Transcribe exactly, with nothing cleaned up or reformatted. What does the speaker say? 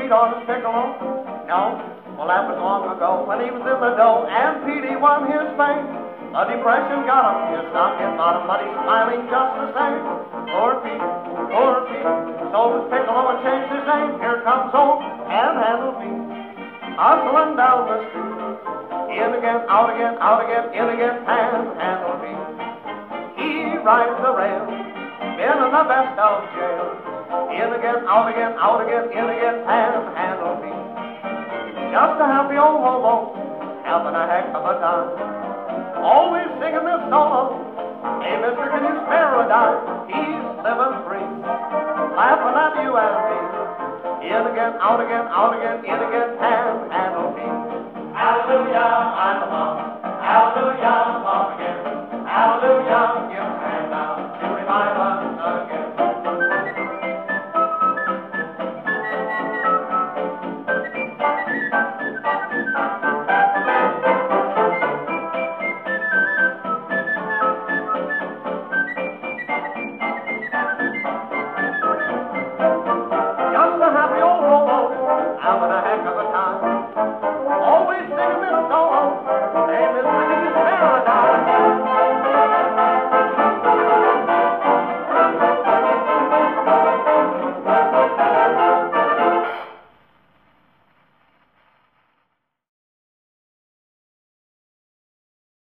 sweetheart is Piccolo? No? Well, that was long ago when he was in the dough and Petey won his fame. A depression got him, his stock hit bottom, but he's smiling just the same. Poor Pete, poor Pete, so was Piccolo and changed his name. Here comes old Panhandle Pete, hustling down the street. In again, out again, out again, in again, Panhandle Pete. He rides the rail, been in the best of jail. In again, out again, out again, in again, Panhandle Pete. Just a happy old hobo, having a heck of a time. Always singing this solo. Hey, mister, can you spare a dime? He's living free, laughing at you and me. In again, out again, out again, in again, Panhandle Pete. Hallelujah, I'm a